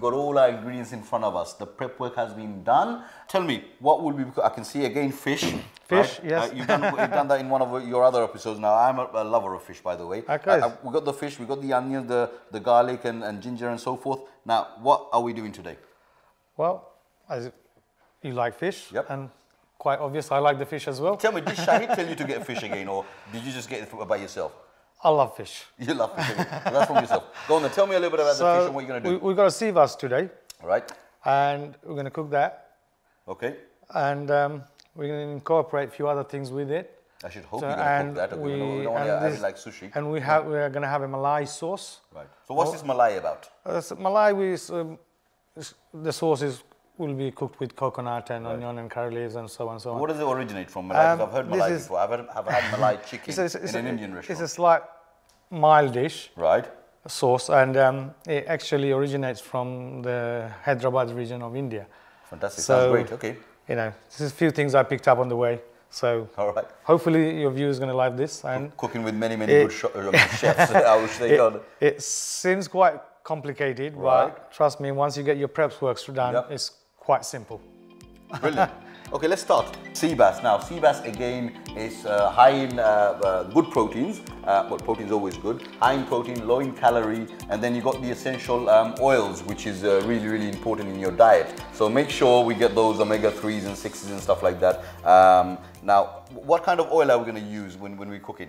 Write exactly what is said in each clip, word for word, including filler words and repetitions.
got all our ingredients in front of us. The prep work has been done. Tell me, what will be, I can see again fish. Fish, right? yes. Uh, you've, done, you've done that in one of your other episodes now. I'm a, a lover of fish, by the way. Okay. Uh, we got the fish, we got the onions, the, the garlic and, and ginger and so forth. Now, what are we doing today? Well, as you like fish, yep. and quite obvious, I like the fish as well. Tell me, did Shahid tell you to get fish again, or did you just get it by yourself? I love fish. You love fish again. That's from yourself. Go on then, tell me a little bit about so the fish and what you're going to do. We, we've got a sea bass today. Right. And we're going to cook that. Okay. And um, we're going to incorporate a few other things with it. I should hope so, you're going to cook that. We, we don't, we don't want to have this, it like sushi. And we have, we're going to have a Malai sauce. Right. So what's oh, this Malai about? Uh, so Malai, is, um, is, the sauce is, will be cooked with coconut and right. onion and curry leaves and so on and so on. What does it originate from? Malai? Um, I've heard Malai is, before. I've had, I've had Malai chicken it's a, it's in a, an Indian restaurant. It's a slight mild dish. Right. Sauce, and um, it actually originates from the Hyderabad region of India. Fantastic. So, sounds great. Okay. You know, this is a few things I picked up on the way. So, all right. Hopefully your viewers are going to like this. And cooking with many, many it, good uh, chefs, I wish they it, it seems quite complicated, right. But trust me, once you get your prep works done, yep. It's quite simple. Brilliant. Okay, let's start. Sea bass. Now, sea bass again is uh, high in uh, uh, good proteins. Uh, well, protein's always good. High in protein, low in calorie, and then you got the essential um, oils, which is uh, really, really important in your diet. So make sure we get those omega threes and sixes and stuff like that. Um, now, what kind of oil are we going to use when, when we're cooking?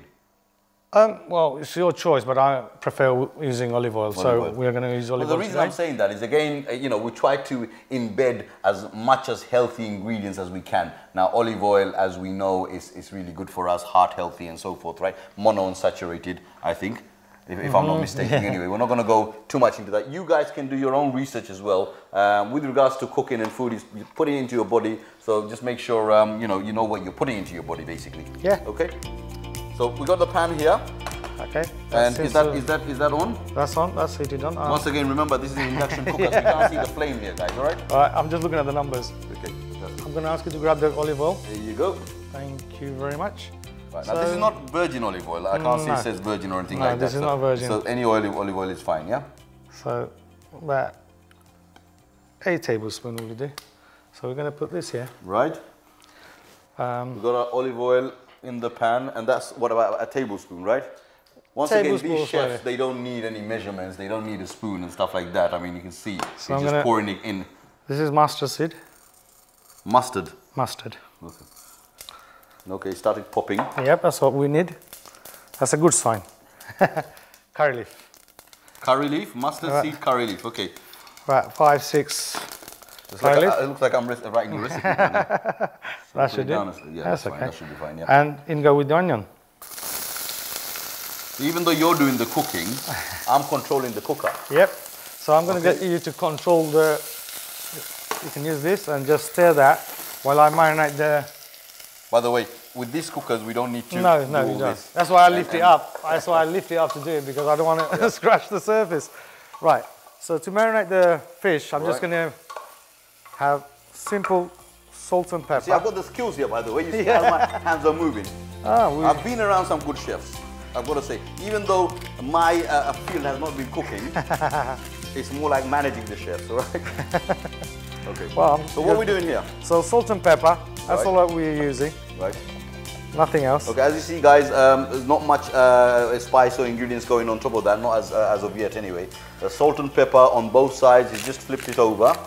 Um, well, it's your choice, but I prefer using olive oil, olive so oil. We're going to use olive well, oil. The reason today. I'm saying that is, again, you know, we try to embed as much as healthy ingredients as we can. Now, olive oil, as we know, is, is really good for us, heart healthy and so forth, right? Monounsaturated, I think, if, if mm-hmm. I'm not mistaken. Yeah. Anyway, we're not going to go too much into that. You guys can do your own research as well um, with regards to cooking and food. Is you put it into your body, so just make sure um, you know you know what you're putting into your body, basically. Yeah. Okay. So we got the pan here. Okay. And is that, is that is that on? That's on. That's heated on. Um, Once again, remember this is an induction cooker, so you can't see the flame here, guys. All right. All right. I'm just looking at the numbers. Okay. I'm going to ask you to grab the olive oil. There you go. Thank you very much. Right. Now so, this is not virgin olive oil. I can't no. see it says virgin or anything no, like that. this is so, not virgin. So any olive olive oil is fine, yeah. So about eight tablespoons will do. So we're going to put this here. Right. Um, We've got our olive oil in the pan, and that's what about a tablespoon, right? Once again, these chefs, they don't need any measurements, they don't need a spoon and stuff like that. I mean, you can see, so you're just gonna, pouring it in. This is mustard seed. Mustard? Mustard. Okay. Okay, it started popping. Yep, that's what we need. That's a good sign. Curry leaf. Curry leaf, mustard right. seed, curry leaf, okay. Right, five, six. Like a, it looks like I'm writing a recipe. So that should do. Yeah, that's, that's okay. Fine. That should be fine, yeah. And in go with the onion. Even though you're doing the cooking, I'm controlling the cooker. Yep. So I'm going to okay. get you to control the, you can use this and just stir that while I marinate the... By the way, with these cookers, we don't need to No, do no, all you don't. This. That's why I lift and, it up. That's why I lift it up to do it, because I don't want to yeah. scratch the surface. Right. So to marinate the fish, I'm right. just going to have simple salt and pepper. See, I've got the skills here, by the way. You see yeah. how my hands are moving. Ah, we... I've been around some good chefs, I've got to say. Even though my uh, field has not been cooking, it's more like managing the chefs, all right? Okay. Well, so what are we doing here? So salt and pepper, that's right. all that we're using. Right. Nothing else. Okay, as you see, guys, um, there's not much uh, spice or ingredients going on top of that, not as, uh, as of yet anyway. The salt and pepper on both sides, you just flipped it over.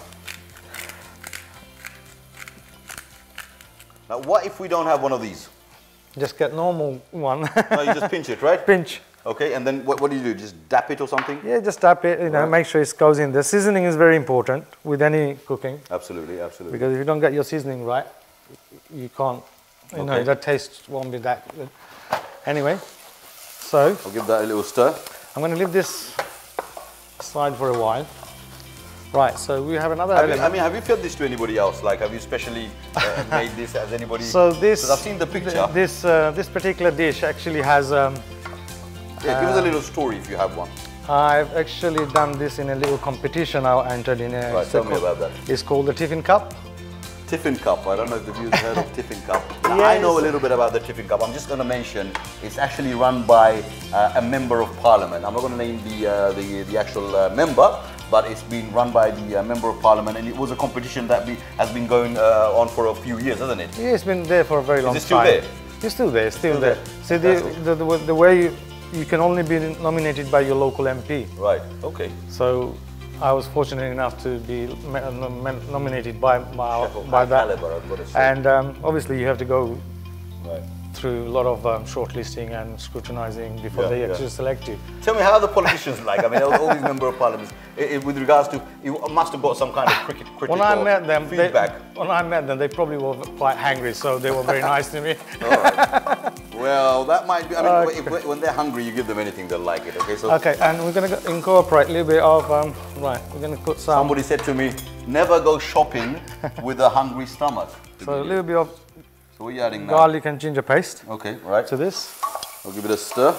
Now, what if we don't have one of these? Just get normal one. No, you just pinch it, right? Pinch. Okay, and then what, what do you do? Just dap it or something? Yeah, just dap it, you know, right. make sure it goes in. The seasoning is very important with any cooking. Absolutely, absolutely. Because if you don't get your seasoning right, you can't, you okay. know, that taste won't be that good. Anyway, so... I'll give that a little stir. I'm going to leave this aside for a while. Right, so we have another have element. You, I mean, have you fed this to anybody else? Like, have you specially uh, made this as anybody? So this... I've seen the picture. Th this, uh, this particular dish actually has... Um, yeah, give uh, us a little story if you have one. I've actually done this in a little competition I entered in. A, right, tell me about that. It's called the Tiffin Cup. Tiffin Cup, I don't know if the viewers heard of Tiffin Cup. Now, yes. I know a little bit about the Tiffin Cup. I'm just going to mention it's actually run by uh, a member of parliament. I'm not going to name the, uh, the, the actual uh, member, but it's been run by the uh, Member of Parliament, and it was a competition that be, has been going uh, on for a few years, hasn't it? Yeah, it's been there for a very long time. Is it still there? It's still there, still, still there. there. See, the, the, the, the way you, you can only be nominated by your local M P. Right, okay. So I was fortunate enough to be nominated by, by, by that. Caliber, I've got to say. And um, obviously you have to go right. through a lot of um, shortlisting and scrutinizing before yeah, they yeah. actually select you. Tell me, how are the politicians like? I mean, all, all these Member of Parliaments, it, it, with regards to, you must have got some kind of cricket, cricket when I met them, feedback. They, when I met them, they probably were quite hungry, so they were very nice to me. All right. Well, that might be, I mean, okay. if, when they're hungry, you give them anything, they'll like it, okay? So okay, and we're going to incorporate a little bit of, um, right, we're going to put some... Somebody said to me, never go shopping with a hungry stomach. So a little bit of so what are you adding now? Garlic and ginger paste. Okay, right. To this. I'll give it a stir.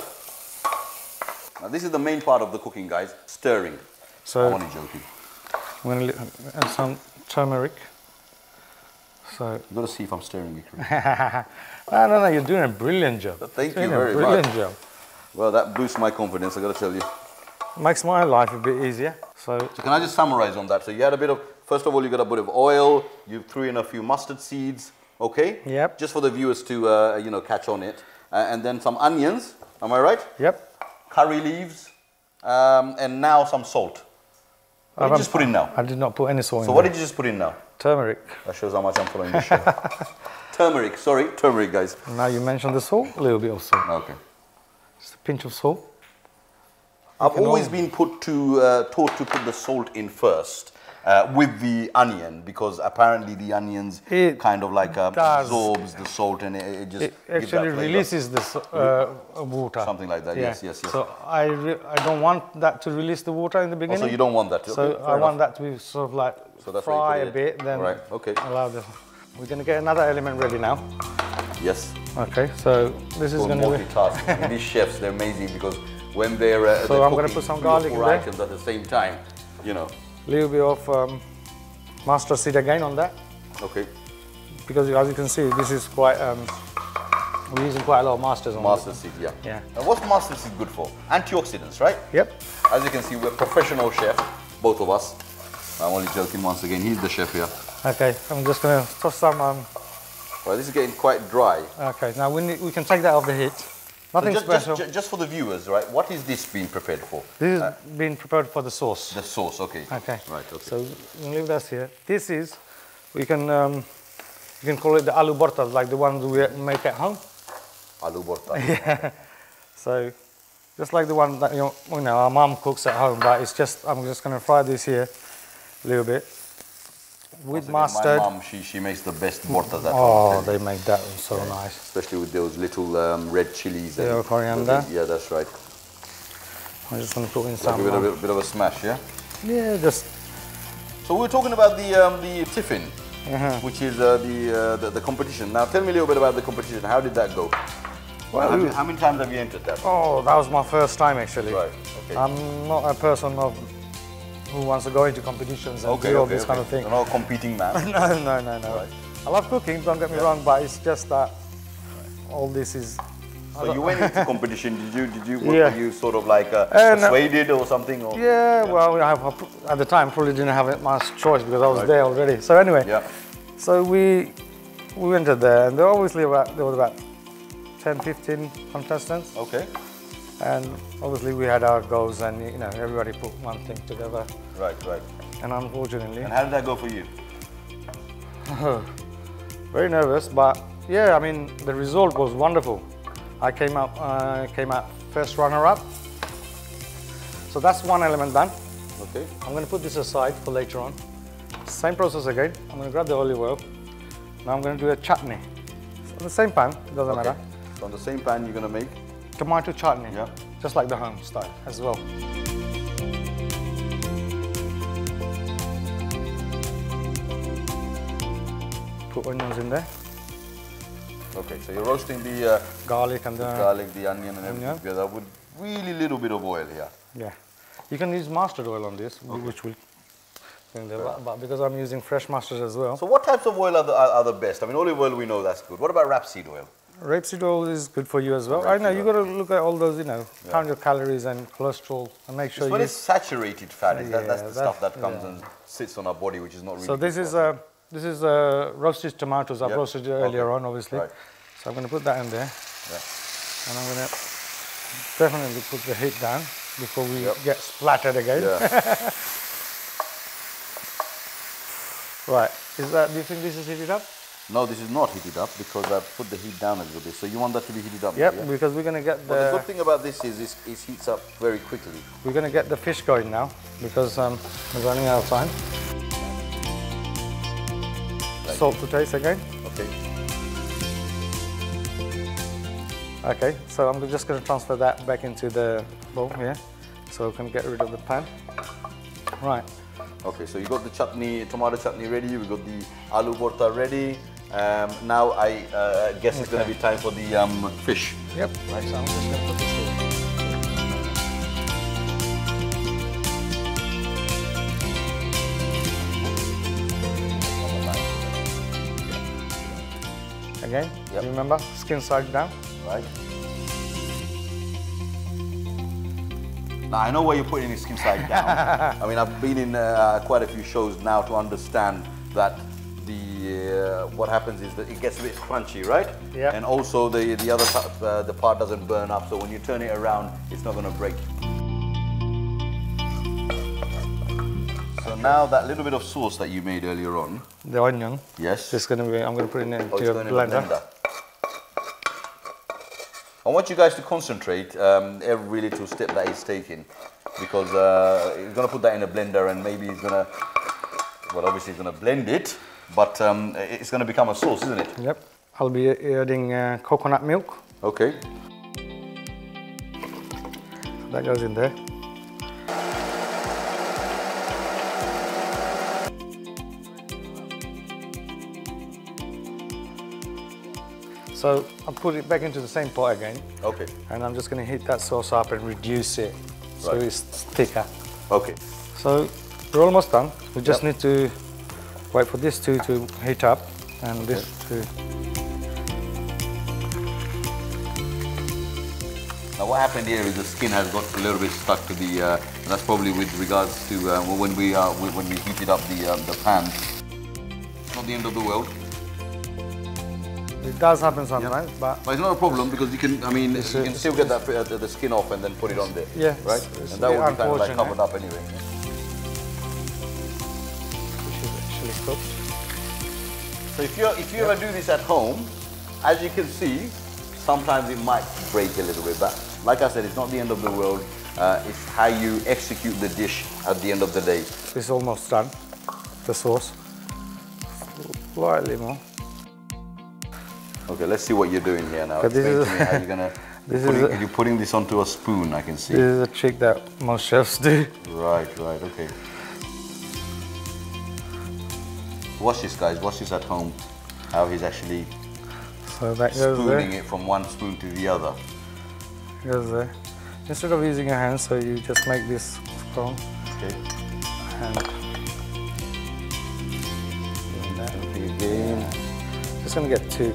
Now this is the main part of the cooking, guys, stirring. So I'm only joking. I'm going to add some turmeric. So You've got to see if I'm stirring it correctly. no, no, no, you're doing a brilliant job. Thank you're you doing very a brilliant much. job. Well, that boosts my confidence, I've got to tell you. Makes my life a bit easier. So, so can I just summarize on that? So you had a bit of, first of all, you got a bit of oil, you threw in a few mustard seeds, okay? Yep. Just for the viewers to, uh, you know, catch on it. Uh, and then some onions, am I right? Yep. Curry leaves, um, and now some salt. What did you just put in now? I did not put any salt in. So what did you just put in now? Turmeric. That shows how much I'm following the show. Turmeric, sorry, turmeric, guys. Now you mentioned the salt, a little bit of salt. Okay. Just a pinch of salt. I've always been put to, uh, taught to put the salt in first uh, with the onion, because apparently the onions it kind of like uh, absorbs the salt, and it, it just it actually releases the uh, water. Something like that, yeah. yes, yes, yes. So I, re I don't want that to release the water in the beginning. Oh, so you don't want that to? So okay, I enough. want that to be sort of like so that's fry a bit, then right. okay. allow the... We're going to get another element ready now. Yes. Okay, so this is going to be... multitasking. These chefs, they're amazing, because when they're uh, So they're I'm going to put some garlic in there. items at the same time, you know. A little bit of um, mustard seed again on that. Okay. Because as you can see, this is quite... Um, we're using quite a lot of mustards on Mustard seed, yeah. Yeah. And what's mustard seed good for? Antioxidants, right? Yep. As you can see, we're professional chefs, both of us. I'm only joking once again, he's the chef here. Okay, I'm just going to toss some... Um, well, this is getting quite dry. Okay, now we, need, we can take that off the heat. Nothing so just, special. Just, just for the viewers, right, what is this being prepared for? This is uh, being prepared for the sauce. The sauce, okay. Okay. Right, okay. So we'll leave that here. This is, we can, um, you can call it the aloo bortas, like the ones we make at home. Aloo borta. Yeah. So, just like the one that you know, you know, our mum cooks at home, but it's just, I'm just going to fry this here a little bit with again, mustard. My mum, she, she makes the best bortas at oh, home. they make that one so yeah. nice. Especially with those little um, red chilies. Yeah, and coriander. Yeah, that's right. I'm just going to put in Like some. a bit, um, a bit of a smash, yeah? Yeah, just. So we were talking about the um, the tiffin, Uh-huh. which is uh, the, uh, the the competition. Now tell me a little bit about the competition. How did that go? Well, have you, how many times have you entered that? Oh, that was my first time actually. Right. Okay. I'm not a person of who wants to go into competitions and okay, do all okay, this okay. kind of thing. You're not a competing man. no, no, no, no. Right. I love cooking. Don't get me yeah. wrong, but it's just that right. all this is. So you went into competition. Did you? Did you? Yeah. Were you sort of like uh, uh, persuaded or something? Or? Yeah, yeah. Well, I have, at the time probably didn't have much choice because I was right. there already. So anyway. Yeah. So we we entered there, and there were obviously about there was about ten, fifteen contestants. Okay. And obviously we had our goals, and you know everybody put one thing together. Right, right. And unfortunately. And how did that go for you? Very nervous, but yeah, I mean the result was wonderful. I came out uh, came out first runner-up. So that's one element done. Okay. I'm going to put this aside for later on. Same process again. I'm going to grab the olive oil. Now I'm going to do a chutney. So on the same pan, it doesn't okay. matter. So on the same pan you're going to make? Tomato chutney. Yeah. Just like the home style as well. Put onions in there. Okay, so you're roasting the uh, garlic and the, the garlic, the onion and everything onion. together with really little bit of oil here. Yeah. You can use mustard oil on this, okay. which will in there, but, but because I'm using fresh mustard as well. So what types of oil are the, are, are the best? I mean, olive oil we know that's good. What about rapeseed oil? Rapeseed oil is good for you as well. I know, you got to look at all those, you know, Yeah. count your calories and cholesterol and make sure It's you... when it's saturated fat, is that, that's Yeah, the that- stuff that comes yeah. and sits on our body, which is not really So this good is, for us. uh, this is uh, roasted tomatoes. I've Yep. roasted it earlier Okay. on, obviously. Right. So I'm going to put that in there. Yeah. And I'm going to definitely put the heat down before we Yep. get splattered again. Yeah. Right, is that, do you think this is heated up? No, this is not heated up because I put the heat down a little bit. So you want that to be heated up? Yep, yeah? because we're going to get the, Well, the good thing about this is it heats up very quickly. we're going to get the fish going now because um, we're running out of time. Like Salt to taste again. Okay. Okay, so I'm just going to transfer that back into the bowl here so we can get rid of the pan. Right. Okay, so you got the chutney, tomato chutney ready. We got the aloo borta ready. Um, now I uh, guess it's going to be time for the um, fish. Yep. Right, so I'm just going to put this here. Again, Yep. you remember, skin side down. Right. Now I know why you're putting it skin side down. I mean, I've been in uh, quite a few shows now to understand that the uh, what happens is that it gets a bit crunchy, right? Yeah. And also the the other part, uh, the part doesn't burn up. So when you turn it around, it's not going to break. So now that little bit of sauce that you made earlier on. The onion. Yes. Just going to be. I'm going to put it into Oh, it's a going in the blender. blender. I want you guys to concentrate um, every little step that he's taking, because uh, he's going to put that in a blender and maybe he's going to, well, obviously he's going to blend it, but um, it's going to become a sauce, isn't it? Yep. I'll be adding uh, coconut milk. Okay. That goes in there. So I'll put it back into the same pot again, Okay. and I'm just going to heat that sauce up and reduce it so Right. it's thicker. Okay. So we're almost done. We just Yep. need to wait for this two to heat up and this to. Now what happened here is the skin has got a little bit stuck to the, uh, and that's probably with regards to uh, when we uh, when we heated up the um, the pan. It's not the end of the world. It does happen sometimes, but But it's not a problem because you can, I mean, It's, you uh, can still get that uh, the skin off and then put it on there. Yeah, Right? it's- it's And that a bit will be kind of like unfortunate. covered up anyway. it should actually cook. So if you if you ever do this at home, as you can see, sometimes it might break a little bit. But like I said, it's not the end of the world. Uh, it's how you execute the dish at the end of the day. It's almost done. The sauce. Slightly more. Okay, let's see what you're doing here now. Okay, this Explain is- to me how you're gonna. this putting, is a- you're putting this onto a spoon. I can see. This is a trick that most chefs do. Right, right, okay. Watch this, guys. Watch this at home. How he's actually So that goes spooning there. it from one spoon to the other. Goes there. Instead of using your hands, so you just make this strong Okay. and doing that. Okay, again. Just gonna get two.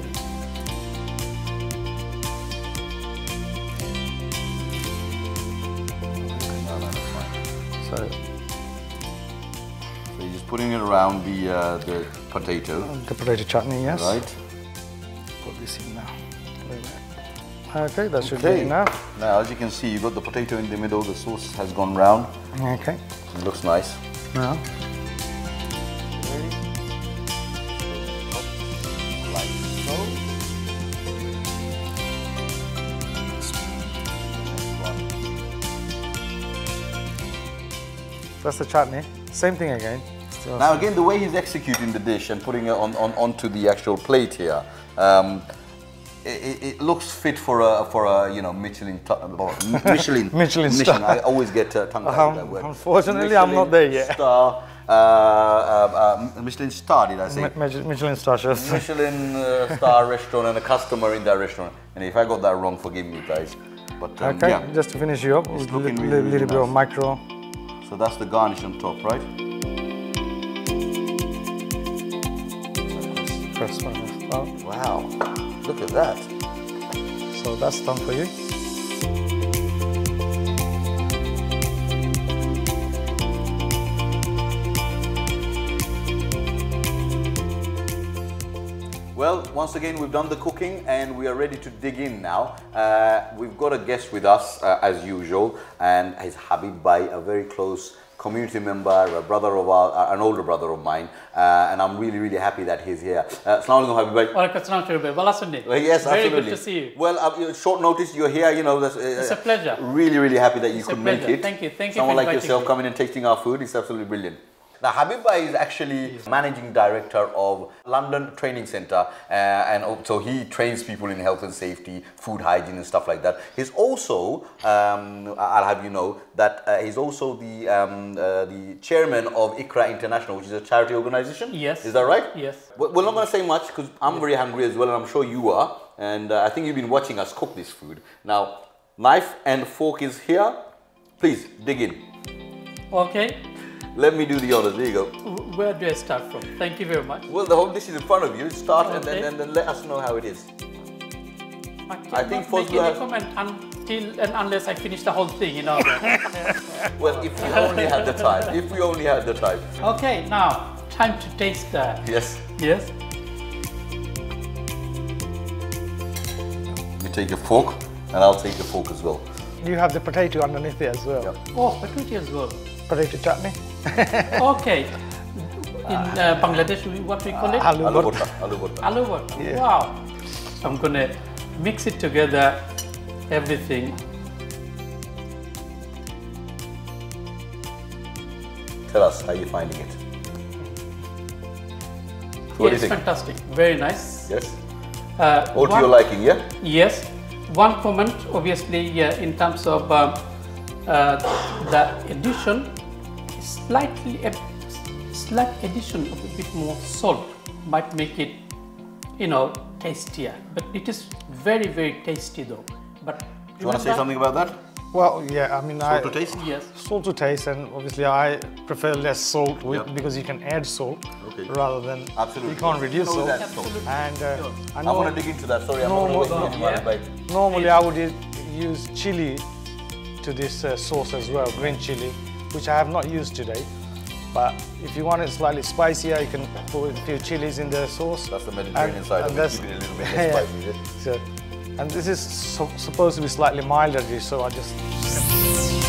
No, no, that's fine. So So you're just putting it around the uh, the potato, the potato chutney, yes. right? Put this in now. Like that. Okay, that should Okay. be enough. Now, as you can see, you got the potato in the middle. The sauce has gone round. Okay. It looks nice. Now, Like so. that's the chutney. Same thing again. Still Now again, the way he's executing the dish and putting it on, on onto the actual plate here, um, it, it looks fit for a for a you know Michelin tu- or Michelin Michelin star. I always get uh, tongue tied Um, with that word. unfortunately, I'm not there yet. Star, uh, uh, uh, Michelin star, did I say? Mi- Mich- Michelin star chefs. Michelin uh, star restaurant and a customer in that restaurant. And if I got that wrong, forgive me, guys. But um, Okay, yeah. just to finish you up, with a looking li- really, li- really little bit of nice. micro. So that's the garnish on top, right? First one. Oh, Wow, look at that. So that's done for you. Well, once again, we've done the cooking and we are ready to dig in now. Uh, we've got a guest with us, uh, as usual, and it's Habib Bhai, a very close community member, a brother of our, an older brother of mine, uh, and I'm really, really happy that he's here. Uh, Assalamu alaikum, Habib Bhai. Walaikum assalam. Well, yes, very absolutely. good to see you. Well, uh, short notice, you're here, you know. That's, uh, it's a pleasure. Really, really happy that you it's could a make pleasure. it. Thank you. Thank you Someone for like yourself me. coming and tasting our food is absolutely brilliant. Now, Habib Bhai is actually yes. managing director of London Training Centre, uh, and so he trains people in health and safety, food hygiene and stuff like that. He's also, um, I'll have you know, that uh, he's also the um, uh, the chairman of ICRA International, which is a charity organisation. Yes. Is that right? Yes. We're not going to say much because I'm yes. very hungry as well, and I'm sure you are. And uh, I think you've been watching us cook this food. Now, knife and fork is here. Please, dig in. Okay. Let me do the honors. There you go. Where do I start from? Thank you very much. Well, the whole dish is in front of you. Start okay. and, then, and then let us know how it is. I, I think first make any comment until and unless I finish the whole thing, you know. Well, if we only had the time. If we only had the time. Okay, now time to taste that. Yes. Yes. You take a fork, and I'll take the fork as well. You have the potato underneath it as well. Yep. Oh, potato as well. Potato chutney. Okay. In uh, Bangladesh, what we call it? Uh, aloo bota. Aloo bota. Aloo bota. Yeah. Wow. So I'm gonna mix it together, everything. Tell us how you're finding it. What yeah, it's fantastic. Very nice. Yes. Uh, All to your liking, yeah? Yes. One comment, obviously, yeah, in terms of um, uh, the addition, slightly a slight addition of a bit more salt might make it, you know, tastier. But it is very, very tasty though. But do you want to say something about that? Well, yeah, I mean, salt I, to taste. Yes. Salt to taste, and obviously I prefer less salt with, yep. because you can add salt okay. rather than absolutely. you can't reduce salt. Absolutely. And uh, sure. I, I want to dig into that. Sorry, I'm normal, not going yeah. to Normally, I would use chili to this uh, sauce as well, green chili, which I have not used today. But if you want it slightly spicier, you can put a few chilies in the sauce. That's the Mediterranean and, side and of it, keeping it a little bit less yeah. spicy. So, and this is so, supposed to be slightly milder dish, so I just